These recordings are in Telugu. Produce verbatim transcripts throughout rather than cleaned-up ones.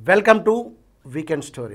Welcome to weekend story.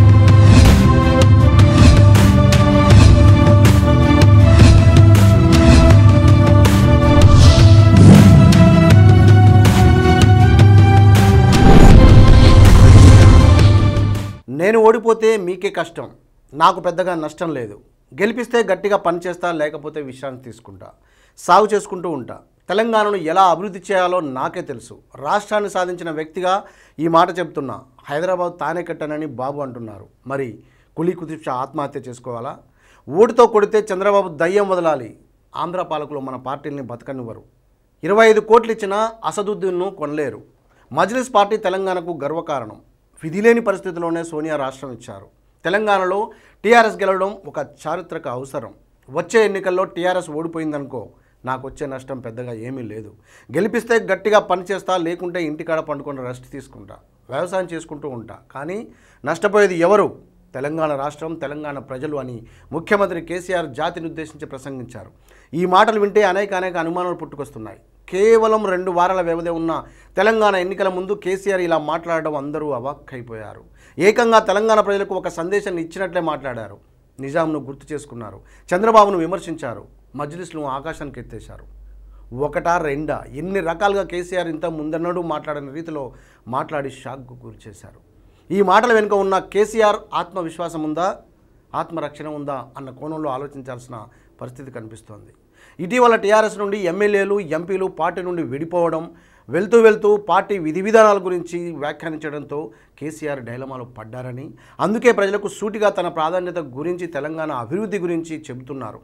నేను ఓడిపోతే మీకే కష్టం, నాకు పెద్దగా నష్టం లేదు. గెలిపిస్తే గట్టిగా పనిచేస్తా, లేకపోతే విశ్రాంతి తీసుకుంటా, సాగు చేసుకుంటూ ఉంటా. తెలంగాణను ఎలా అభివృద్ధి చేయాలో నాకే తెలుసు. రాష్ట్రాన్ని సాధించిన వ్యక్తిగా ఈ మాట చెప్తున్నా. హైదరాబాద్ తానే కట్టానని బాబు అంటున్నారు. మరి కులీ కుతుబ్ షా ఆత్మహత్య చేసుకోవాలా? ఓటుతో కొడితే చంద్రబాబు దయ్యం వదలాలి. ఆంధ్ర పాలకులు మన పార్టీని బతకనివ్వరు. ఇరవై ఐదు కోట్లు ఇచ్చినా అసదుద్దీన్ను కొనలేరు. మజ్లిస్ పార్టీ తెలంగాణకు గర్వకారణం. విధిలేని పరిస్థితుల్లోనే సోనియా రాష్ట్రం ఇచ్చారు. తెలంగాణలో టీఆర్ఎస్ గెలవడం ఒక చారిత్రక అవసరం. వచ్చే ఎన్నికల్లో టీఆర్ఎస్ ఓడిపోయిందనుకో, నాకు వచ్చే నష్టం పెద్దగా ఏమీ లేదు. గెలిపిస్తే గట్టిగా పనిచేస్తా, లేకుంటే ఇంటికాడ పండుకొని రెస్ట్ తీసుకుంటా, వ్యవసాయం చేసుకుంటూ ఉంటా. కానీ నష్టపోయేది ఎవరు? తెలంగాణ రాష్ట్రం, తెలంగాణ ప్రజలు అని ముఖ్యమంత్రి కేసీఆర్ జాతిని ఉద్దేశించి ప్రసంగించారు. ఈ మాటలు వింటే అనేక అనేక అనుమానాలు పుట్టుకొస్తున్నాయి. కేవలం రెండు వారాల వ్యవధి ఉన్న తెలంగాణ ఎన్నికల ముందు కేసీఆర్ ఇలా మాట్లాడడం అందరూ అవాక్కైపోయారు. ఏకంగా తెలంగాణ ప్రజలకు ఒక సందేశాన్ని ఇచ్చినట్లే మాట్లాడారు. నిజాంను గుర్తు చేసుకున్నారు, చంద్రబాబును విమర్శించారు, మజ్లిస్ను ఆకాశానికి ఎత్తేశారు. ఒకటా రెండా, ఎన్ని రకాలుగా కేసీఆర్ ఇంత ముందన్నడూ మాట్లాడిన రీతిలో మాట్లాడి షాక్కు గురి చేశారు. ఈ మాటల వెనుక ఉన్న కేసీఆర్ ఆత్మవిశ్వాసం ఉందా, ఆత్మరక్షణ ఉందా అన్న కోణంలో ఆలోచించాల్సిన పరిస్థితి కనిపిస్తోంది. ఇటీవల టీఆర్ఎస్ నుండి ఎమ్మెల్యేలు, ఎంపీలు పార్టీ నుండి విడిపోవడం, వెళ్తూ వెళ్తూ పార్టీ విధి విధానాల గురించి వ్యాఖ్యానించడంతో కేసీఆర్ డైలమాలో పడ్డారని, అందుకే ప్రజలకు సూటిగా తన ప్రాధాన్యత గురించి, తెలంగాణ అభివృద్ధి గురించి చెబుతున్నారు.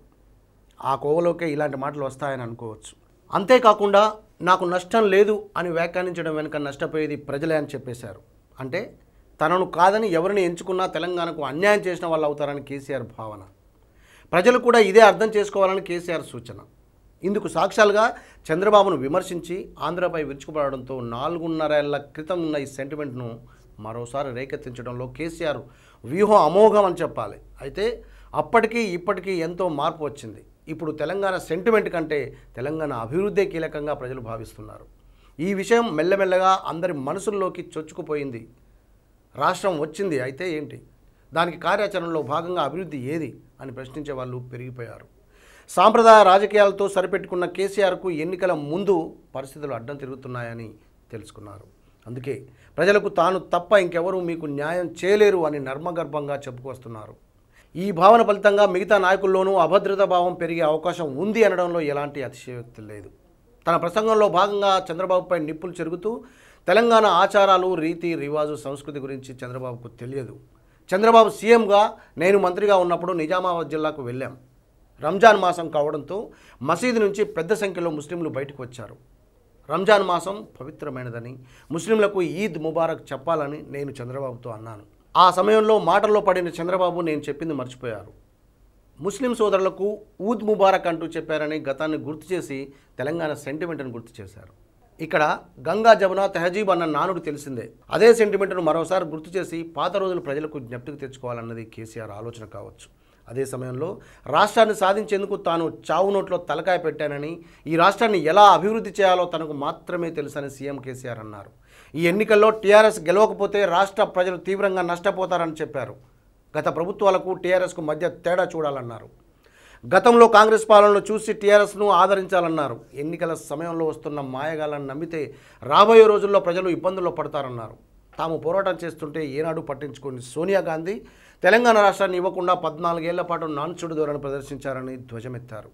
ఆ కోవలోకే ఇలాంటి మాటలు వస్తాయని అనుకోవచ్చు. అంతేకాకుండా నాకు నష్టం లేదు అని వ్యాఖ్యానించడం వెనుక నష్టపోయేది ప్రజలే అని చెప్పేశారు. అంటే తనను కాదని ఎవరిని ఎంచుకున్నా తెలంగాణకు అన్యాయం చేసిన వాళ్ళు అవుతారని కేసీఆర్ భావన. ప్రజలు కూడా ఇదే అర్థం చేసుకోవాలని కేసీఆర్ సూచన. ఇందుకు సాక్ష్యాలుగా చంద్రబాబును విమర్శించి ఆంధ్రపై విరుచుకుపడడంతో నాలుగున్నరేళ్ల క్రితం ఉన్న ఈ సెంటిమెంట్ను మరోసారి రేకెత్తించడంలో కేసీఆర్ వ్యూహం అమోఘం అని చెప్పాలి. అయితే అప్పటికీ ఇప్పటికీ ఎంతో మార్పు వచ్చింది. ఇప్పుడు తెలంగాణ సెంటిమెంట్ కంటే తెలంగాణ అభివృద్ధే కీలకంగా ప్రజలు భావిస్తున్నారు. ఈ విషయం మెల్లమెల్లగా అందరి మనసుల్లోకి చొచ్చుకుపోయింది. రాష్ట్రం వచ్చింది, అయితే ఏంటి, దానికి కార్యాచరణలో భాగంగా అభివృద్ధి ఏది అని ప్రశ్నించే వాళ్ళు పెరిగిపోయారు. సాంప్రదాయ రాజకీయాలతో సరిపెట్టుకున్న కేసీఆర్కు ఎన్నికల ముందు పరిస్థితులు అడ్డం తిరుగుతున్నాయని తెలుసుకున్నారు. అందుకే ప్రజలకు తాను తప్ప ఇంకెవరూ మీకు న్యాయం చేయలేరు అని నర్మగర్భంగా చెప్పుకొస్తున్నారు. ఈ భావన ఫలితంగా మిగతా నాయకుల్లోనూ అభద్రతా భావం పెరిగే అవకాశం ఉంది అనడంలో ఎలాంటి అతిశయోక్తి లేదు. తన ప్రసంగంలో భాగంగా చంద్రబాబుపై నిప్పులు చెరుగుతూ తెలంగాణ ఆచారాలు, రీతి రివాజు, సంస్కృతి గురించి చంద్రబాబుకు తెలియదు. చంద్రబాబు సీఎంగా, నేను మంత్రిగా ఉన్నప్పుడు నిజామాబాద్ జిల్లాకు వెళ్ళాం. రంజాన్ మాసం కావడంతో మసీదు నుంచి పెద్ద సంఖ్యలో ముస్లింలు బయటకు వచ్చారు. రంజాన్ మాసం పవిత్రమైనదని, ముస్లింలకు ఈద్ ముబారక్ చెప్పాలని నేను చంద్రబాబుతో అన్నాను. ఆ సమయంలో మాటల్లో పడిన చంద్రబాబు నేను చెప్పింది మర్చిపోయారు. ముస్లిం సోదరులకు ఈద్ ముబారక్ అంటూ చెప్పారని గతాన్ని గుర్తు చేసి తెలంగాణ సెంటిమెంట్ను గుర్తు చేశారు. ఇక్కడ గంగా జమున తెహజీబ్ అన్న నానుడు తెలిసిందే. అదే సెంటిమెంట్ను మరోసారి గుర్తు చేసి పాత రోజులు ప్రజలకు జ్ఞప్తికి తెచ్చుకోవాలన్నది కేసీఆర్ ఆలోచన కావచ్చు. అదే సమయంలో రాష్ట్రాన్ని సాధించేందుకు తాను చావు నోట్లో తలకాయ పెట్టానని, ఈ రాష్ట్రాన్ని ఎలా అభివృద్ధి చేయాలో తనకు మాత్రమే తెలుసని సీఎం కేసీఆర్ అన్నారు. ఈ ఎన్నికల్లో టీఆర్ఎస్ గెలవకపోతే రాష్ట్ర ప్రజలు తీవ్రంగా నష్టపోతారని చెప్పారు. గత ప్రభుత్వాలకు టీఆర్ఎస్కు మధ్య తేడా చూడాలన్నారు. గతంలో కాంగ్రెస్ పాలనలో చూసి టీఆర్ఎస్ను ఆదరించాలన్నారు. ఎన్నికల సమయంలో వస్తున్న మాయగాలను నమ్మితే రాబోయే రోజుల్లో ప్రజలు ఇబ్బందుల్లో పడతారన్నారు. తాము పోరాటం చేస్తుంటే ఏనాడు పట్టించుకుని సోనియా గాంధీ తెలంగాణ రాష్ట్రాన్ని ఇవ్వకుండా పద్నాలుగేళ్ల పాటు నాన్చుడు ధోరణి ప్రదర్శించారని ధ్వజమెత్తారు.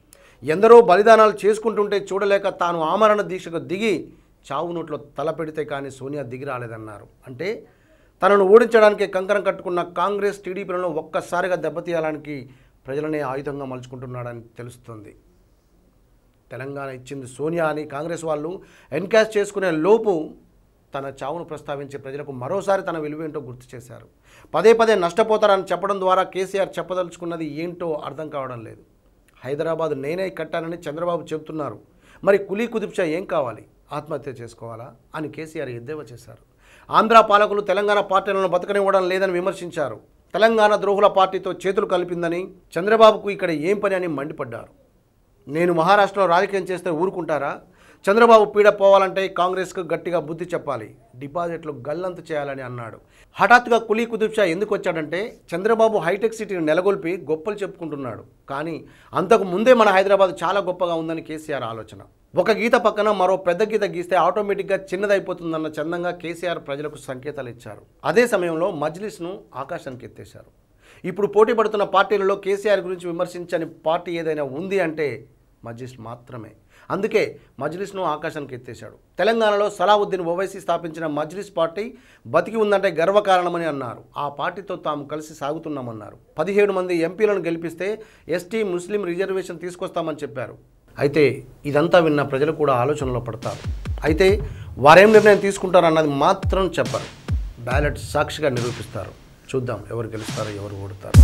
ఎందరో బలిదానాలు చేసుకుంటుంటే చూడలేక తాను ఆమరణ దీక్షకు దిగి చావు నోట్లో తల పెడితే కానీ సోనియా దిగి రాలేదన్నారు. అంటే తనను ఓడించడానికి కంకణం కట్టుకున్న కాంగ్రెస్, టీడీపీలను ఒక్కసారిగా దెబ్బతీయడానికి ప్రజలనే ఆయుధంగా మలుచుకుంటున్నాడని తెలుస్తుంది. తెలంగాణ ఇచ్చింది సోనియా అని కాంగ్రెస్ వాళ్ళు ఎన్కాష్ చేసుకునే లోపు తన చావును ప్రస్తావించి ప్రజలకు మరోసారి తన విలువేంటో గుర్తు చేశారు. పదే పదే నష్టపోతారని చెప్పడం ద్వారా కేసీఆర్ చెప్పదలుచుకున్నది ఏంటో అర్థం కావడం లేదు. హైదరాబాద్ నేనే కట్టానని చంద్రబాబు చెబుతున్నారు. మరి కులీ కుతుబ్ షా ఏం కావాలి, ఆత్మహత్య చేసుకోవాలా అని కేసీఆర్ ఎద్దేవా చేశారు. ఆంధ్ర పాలకులు తెలంగాణ పార్టీలను బతకనివ్వడం లేదని విమర్శించారు. తెలంగాణ ద్రోహుల పార్టీతో చేతులు కలిపిందని, చంద్రబాబుకు ఇక్కడ ఏం పని అని మండిపడ్డారు. నేను మహారాష్ట్రలో రాజకీయం చేస్తే ఊరుకుంటారా? చంద్రబాబు పీడ పోవాలంటే కాంగ్రెస్కు గట్టిగా బుద్ధి చెప్పాలి, డిపాజిట్లు గల్లంతు చేయాలని అన్నాడు. హఠాత్తుగా కులీ కుతుబ్ షా ఎందుకు వచ్చాడంటే చంద్రబాబు హైటెక్ సిటీని నెలకొల్పి గొప్పలు చెప్పుకుంటున్నాడు. కానీ అంతకు ముందే మన హైదరాబాద్ చాలా గొప్పగా ఉందని కేసీఆర్ ఆలోచన. ఒక గీత పక్కన మరో పెద్ద గీత గీస్తే ఆటోమేటిక్గా చిన్నదైపోతుందన్న చందంగా కేసీఆర్ ప్రజలకు సంకేతాలు ఇచ్చారు. అదే సమయంలో మజ్లిస్ను ఆకాశానికి ఎత్తేశారు. ఇప్పుడు పోటీ పడుతున్న పార్టీలలో కేసీఆర్ గురించి విమర్శించని పార్టీ ఏదైనా ఉంది అంటే మజ్లిస్ మాత్రమే. అందుకే మజ్లిస్ను ఆకాశానికి ఎత్తేశాడు. తెలంగాణలో సలావుద్దీన్ ఓవైసీ స్థాపించిన మజ్లిస్ పార్టీ బతికి ఉందంటే గర్వకారణమని అన్నారు. ఆ పార్టీతో తాము కలిసి సాగుతున్నామన్నారు. పదిహేడు మంది ఎంపీలను గెలిపిస్తే ఎస్టీ ముస్లిం రిజర్వేషన్ తీసుకొస్తామని చెప్పారు. అయితే ఇదంతా విన్న ప్రజలు కూడా ఆలోచనలో పడతారు. అయితే వారేం నిర్ణయం తీసుకుంటారన్నది మాత్రం చెప్పరు. బ్యాలెట్ సాక్షిగా నిరూపిస్తారు. చూద్దాం ఎవరు గెలుస్తారో ఎవరు ఓడుతారు.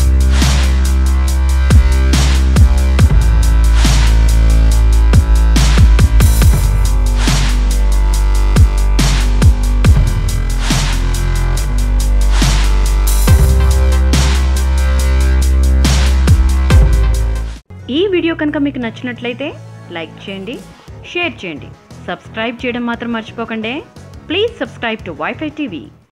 ఈ వీడియో కనుక మీకు నచ్చినట్లయితే లైక్ చేయండి, షేర్ చేయండి, సబ్స్క్రైబ్ చేయడం మాత్రం మర్చిపోకండి. Please subscribe to WiFi TV.